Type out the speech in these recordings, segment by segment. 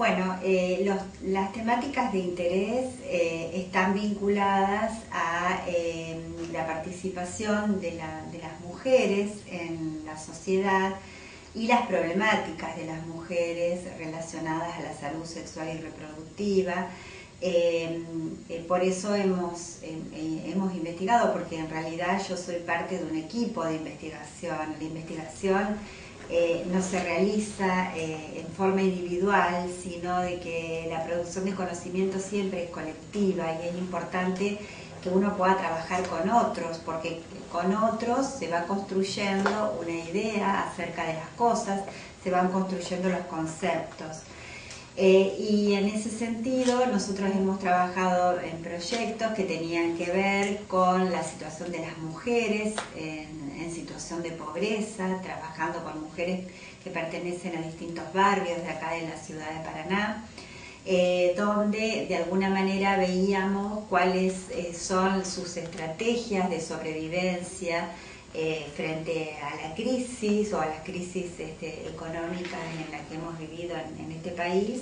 Bueno, las temáticas de interés están vinculadas a la participación de las mujeres en la sociedad y las problemáticas de las mujeres relacionadas a la salud sexual y reproductiva. Por eso hemos investigado, porque en realidad yo soy parte de un equipo de investigación. La investigación no se realiza en forma individual, sino de que la producción de conocimiento siempre es colectiva, y es importante que uno pueda trabajar con otros, porque con otros se va construyendo una idea acerca de las cosas, se van construyendo los conceptos. Y en ese sentido nosotros hemos trabajado en proyectos que tenían que ver con la situación de las mujeres en situación de pobreza, trabajando con mujeres que pertenecen a distintos barrios de acá de la ciudad de Paraná, donde de alguna manera veíamos cuáles son sus estrategias de sobrevivencia frente a la crisis o a las crisis económicas en las que hemos vivido en este país,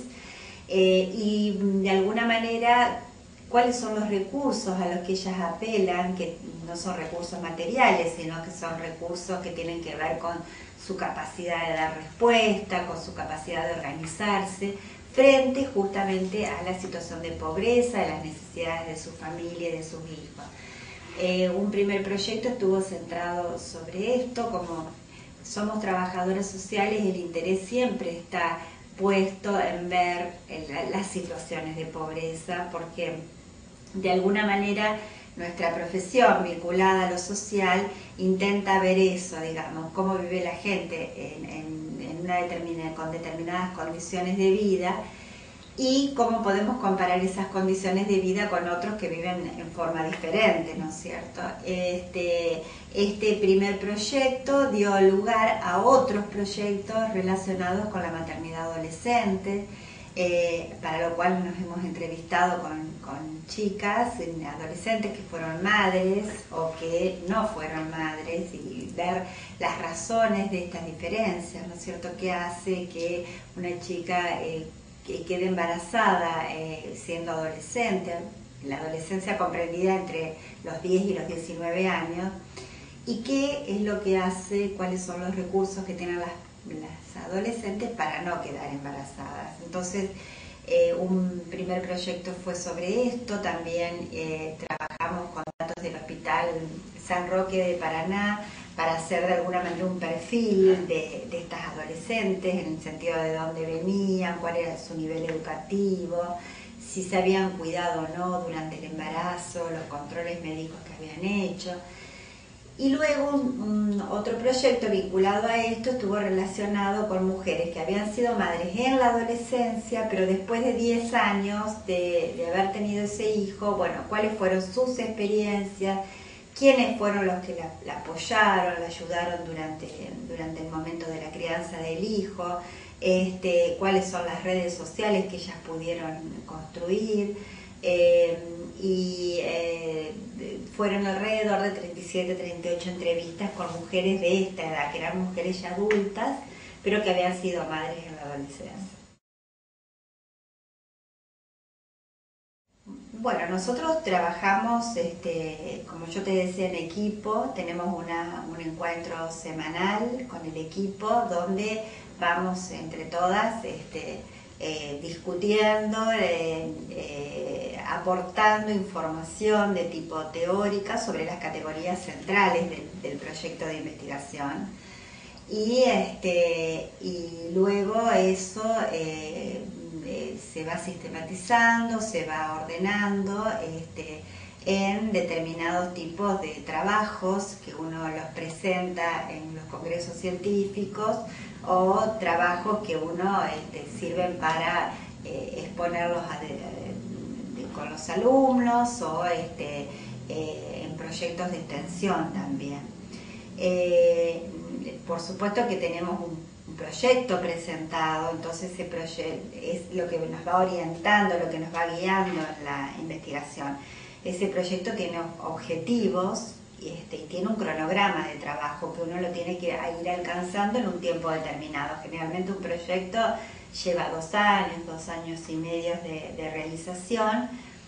y de alguna manera cuáles son los recursos a los que ellas apelan, que no son recursos materiales, sino que son recursos que tienen que ver con su capacidad de dar respuesta, con su capacidad de organizarse frente justamente a la situación de pobreza, de las necesidades de su familia y de sus hijos. Un primer proyecto estuvo centrado sobre esto. Como somos trabajadoras sociales, el interés siempre está puesto en ver las situaciones de pobreza, porque de alguna manera nuestra profesión vinculada a lo social intenta ver eso, digamos, cómo vive la gente con determinadas condiciones de vida, y cómo podemos comparar esas condiciones de vida con otros que viven en forma diferente, ¿no es cierto? Este primer proyecto dio lugar a otros proyectos relacionados con la maternidad adolescente, para lo cual nos hemos entrevistado con chicas, adolescentes que fueron madres o que no fueron madres, y ver las razones de estas diferencias, ¿no es cierto? ¿Qué hace que una chica que quede embarazada siendo adolescente, la adolescencia comprendida entre los 10 y los 19 años, y qué es lo que hace, cuáles son los recursos que tienen las adolescentes para no quedar embarazadas? Entonces, un primer proyecto fue sobre esto. También trabajamos con datos del Hospital San Roque de Paraná para hacer de alguna manera un perfil de estas adolescentes, en el sentido de dónde venían, cuál era su nivel educativo, si se habían cuidado o no durante el embarazo, los controles médicos que habían hecho. Y luego otro proyecto vinculado a esto estuvo relacionado con mujeres que habían sido madres en la adolescencia, pero después de 10 años de haber tenido ese hijo, bueno, cuáles fueron sus experiencias, quiénes fueron los que la apoyaron, la ayudaron durante el momento de la crianza del hijo, cuáles son las redes sociales que ellas pudieron construir, fueron alrededor de 37, 38 entrevistas con mujeres de esta edad, que eran mujeres ya adultas, pero que habían sido madres en la adolescencia. Bueno, nosotros trabajamos, como yo te decía, en equipo. Tenemos un encuentro semanal con el equipo donde vamos entre todas discutiendo, aportando información de tipo teórica sobre las categorías centrales del proyecto de investigación. Y luego eso se va sistematizando, se va ordenando en determinados tipos de trabajos que uno los presenta en los congresos científicos, o trabajos que uno sirven para exponerlos con los alumnos, o en proyectos de extensión también. Por supuesto que tenemos un proyecto presentado, entonces ese proyecto es lo que nos va orientando, lo que nos va guiando en la investigación. Ese proyecto tiene objetivos y tiene un cronograma de trabajo que uno lo tiene que ir alcanzando en un tiempo determinado. Generalmente un proyecto lleva 2 años y medio de realización,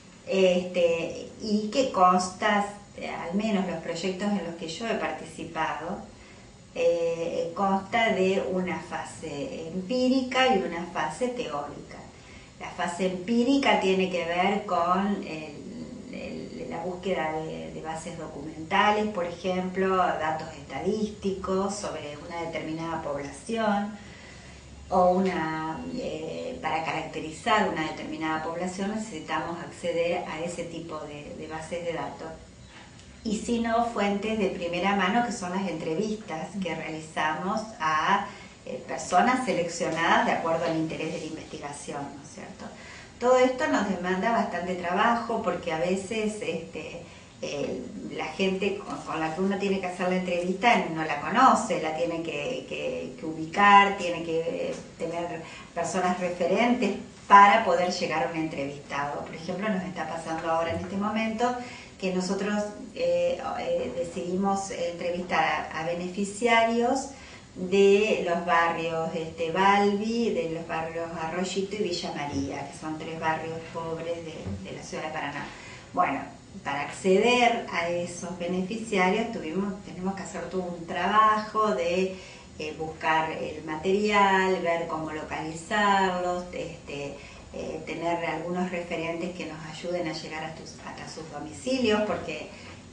y que consta, al menos los proyectos en los que yo he participado, consta de una fase empírica y una fase teórica. La fase empírica tiene que ver con la búsqueda de bases documentales, por ejemplo, datos estadísticos sobre una determinada población, o para caracterizar una determinada población necesitamos acceder a ese tipo de bases de datos. Y si no, fuentes de primera mano, que son las entrevistas que realizamos a personas seleccionadas de acuerdo al interés de la investigación, ¿no es cierto? Todo esto nos demanda bastante trabajo porque a veces la gente con la que uno tiene que hacer la entrevista no la conoce, la tiene que ubicar, tiene que tener personas referentes para poder llegar a un entrevistado. Por ejemplo, nos está pasando ahora en este momento que nosotros decidimos entrevistar a beneficiarios de los barrios Balbi, de los barrios Arroyito y Villa María, que son 3 barrios pobres de la ciudad de Paraná. Bueno, para acceder a esos beneficiarios tenemos que hacer todo un trabajo de buscar el material, ver cómo localizarlos, tener algunos referentes que nos ayuden a llegar hasta sus domicilios, porque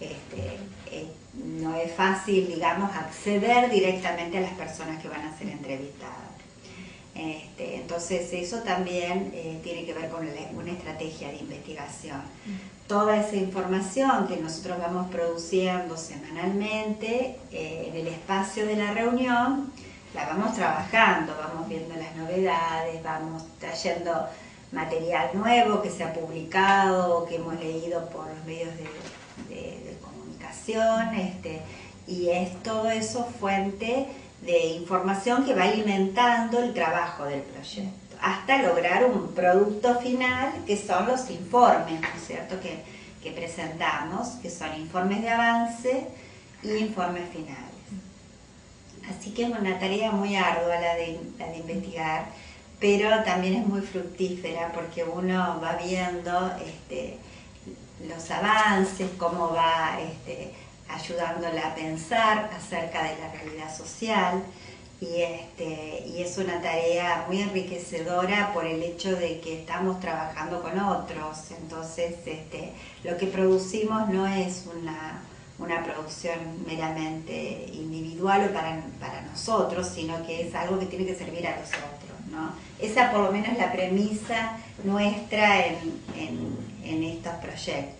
no es fácil, digamos, acceder directamente a las personas que van a ser entrevistadas. Entonces eso también tiene que ver con una estrategia de investigación. Toda esa información que nosotros vamos produciendo semanalmente en el espacio de la reunión, la vamos trabajando, vamos viendo las novedades, vamos trayendo material nuevo que se ha publicado, que hemos leído por los medios de comunicación, y es todo eso fuente de información que va alimentando el trabajo del proyecto, hasta lograr un producto final que son los informes, ¿no es cierto?, que presentamos, que son informes de avance y informes finales. Así que es una tarea muy ardua la de investigar, pero también es muy fructífera porque uno va viendo los avances, cómo va ayudándola a pensar acerca de la realidad social, y es una tarea muy enriquecedora por el hecho de que estamos trabajando con otros. Entonces lo que producimos no es una producción meramente individual o para nosotros, sino que es algo que tiene que servir a los otros, ¿no? Esa por lo menos es la premisa nuestra en estos proyectos.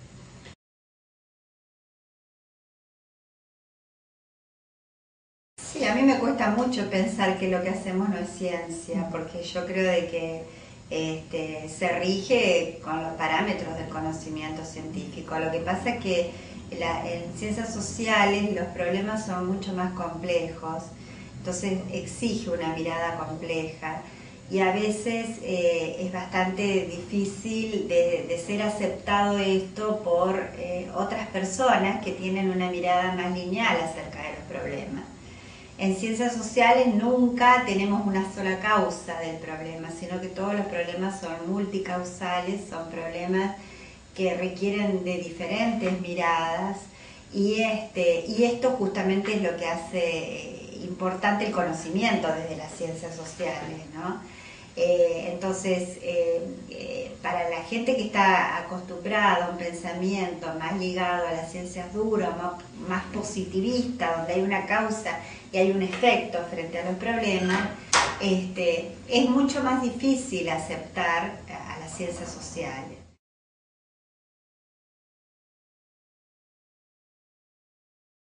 Sí, a mí me cuesta mucho pensar que lo que hacemos no es ciencia, porque yo creo de que se rige con los parámetros del conocimiento científico. Lo que pasa es que en ciencias sociales los problemas son mucho más complejos, entonces exige una mirada compleja y a veces es bastante difícil de ser aceptado esto por otras personas que tienen una mirada más lineal acerca de los problemas. En ciencias sociales nunca tenemos una sola causa del problema, sino que todos los problemas son multicausales, son problemas que requieren de diferentes miradas, y esto justamente es lo que hace importante el conocimiento desde las ciencias sociales, ¿no? Entonces, para la gente que está acostumbrada a un pensamiento más ligado a las ciencias duras, más positivista, donde hay una causa y hay un efecto frente a los problemas, es mucho más difícil aceptar a las ciencias sociales.